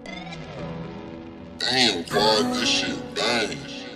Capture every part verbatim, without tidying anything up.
Damn, Quad, this shit bang.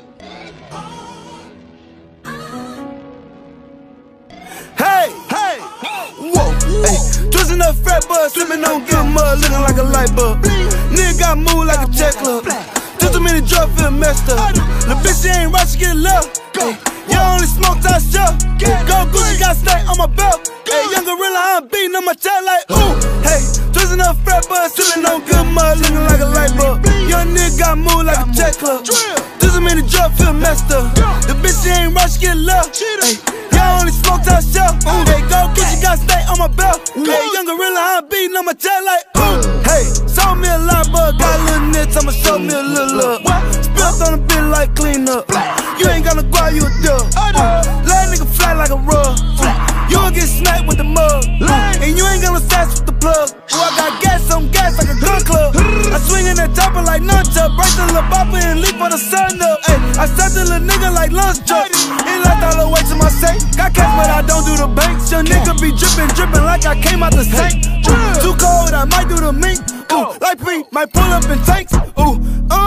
Hey, hey, whoa, hey, twisting up fat bud, slipping on good mud, looking like a light bulb. Nigga got moved like a check club. Too too many drugs, feel messed up. The bitch she ain't right, she get love. Hey, you only smoke top shelf. Go Gucci got stank on my belt. Hey, young gorilla, I'm beating on my chest like ooh. Hey, twisting up fat bud, slipping on good mud, looking like a light bulb. Young nigga got moved like a check club. Too too many drugs, feel messed up. The bitch she ain't right, she get love. Hey, y'all only smoke top shelf. Hey, go Gucci got stank on my belt. Hey, young gorilla, I'm beating on my chest like ooh. Hey, sold me a lot, but got a little nits, I'ma show me a little love. Spilled on the bit like clean up. You ain't gonna go out, you a dub. Let a nigga fly like a rug. You gon' get smacked with the mug. And you ain't gonna sass with the plug. Oh, I got gas on gas like a gun club. I swing in that chopper like nunchuck. Break the little bopper and leap for the sun up. Ay, I set the little nigga like lunch truck. He left all the way to my safe. Got cash, but I don't do the banks. Your nigga be drippin', drippin' like I came out the sink. Too cold, I might do the mink. Ooh, like Pete, might pull up in tanks. Ooh,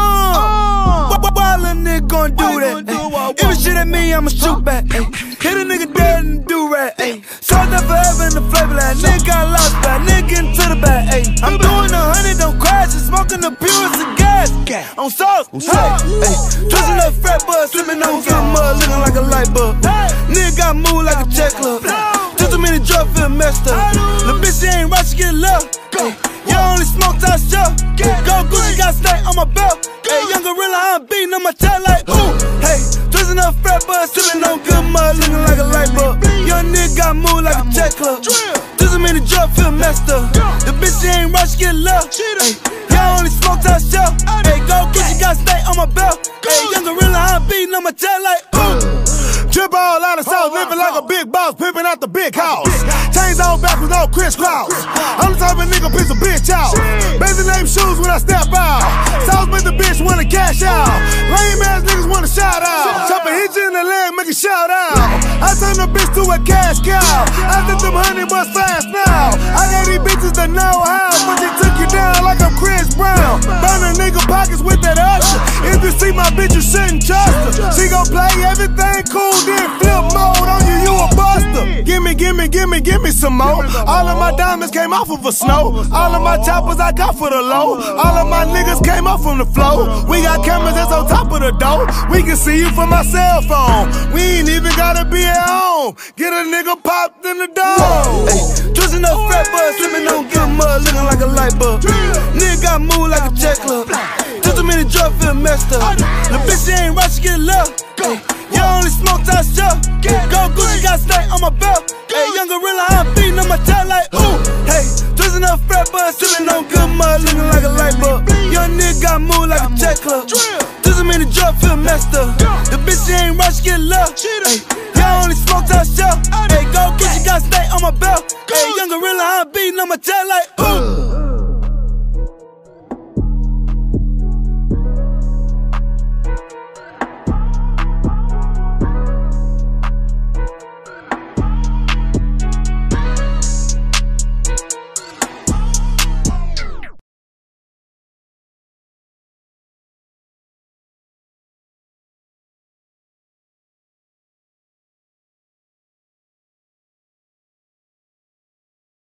uh, why, why a little nigga gon' do that? If it shit at me, I'ma shoot back. Ay. Hit a nigga dead and do rap. Sold up forever in the flavor that nigga got lost back. Nigga getting to the back. Ay. I'm doing a hundred, don't crash. And smoking the purest of gas. On sauce, hey, twisting up fat bud, slipping on good mud, looking like a light bulb. Nigga got moved like a check club. Too too many drugs, feel messed up. The bitch she ain't right, she get love. Ay. You only smoke top shelf. Go Gucci got stank on my belt. Hey, young gorilla, I'm beating on my chest like ooh. Hey, twisting up fat bud, slipping on good mud, looking like a light bulb. Young nigga got moved like a check club. Too too many drugs, feel messed up. The bitch she ain't right, she get love. Hey, you only smoke top shelf. Hey, go Gucci got stank on my belt. Hey, young gorilla, I'm beating on my chest like ooh. Drip all out of sauce, living like a big boss, pimping out the big house. Chains on back with no crisscross. I'm the type of nigga piss a bitch out. Baby name shoes when I step out. Sauce make the bitch wanna cash out. Lame ass niggas wanna shout out. Chopper hit you in the leg, make a shout out. I turn the bitch to a cash cow. I let them honey bust fast now. I got these bitches that know how, but they took you down like I'm Chris Brown. Burn a nigga pockets with that usher. If you see my bitch, you shouldn't trust her. She gon' play everything cool. Then flip mode on you, you a buster. Gimme, gimme, gimme, gimme some more. All of my diamonds came off of a snow. All of my choppers I got for the low. All of my niggas came off from the floor. We got cameras that's on top of the door. We can see you from my cell phone. We ain't even gotta be at home. Get a nigga popped in the door. Hey, twisting up fat bud, slipping on good mud, looking like a light bulb. Nigga got moved like a check club. Too too many drugs, feel messed up. The bitch she ain't right, she get love. Hey, you only smoke top shelf. Go Gucci got stank on my belt. Hey, young gorilla, I'm beating on my chest like ooh. Hey, twisting up fat bud, slipping on good mud, looking like a light bulb. Young nigga got moved like a check club. Too too many drugs, feel messed up. The bitch she ain't right, she get love. Hey, you only smoke top shelf. Hey, go Gucci got stank on my belt. Hey, young gorilla, I'm beating on my chest like ooh.